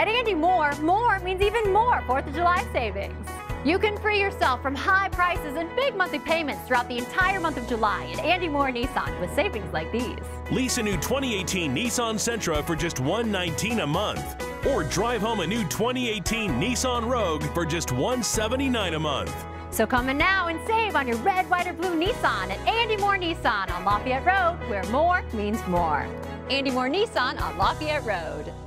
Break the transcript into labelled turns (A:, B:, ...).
A: At Andy Mohr, more means even more 4th of July savings. You can free yourself from high prices and big monthly payments throughout the entire month of July at Andy Mohr Nissan with savings like these.
B: Lease a new 2018 Nissan Sentra for just $119 a month. Or drive home a new 2018 Nissan Rogue for just $179 a month.
A: So come in now and save on your red, white, or blue Nissan at Andy Mohr Nissan on Lafayette Road, where more means more. Andy Mohr Nissan on Lafayette Road.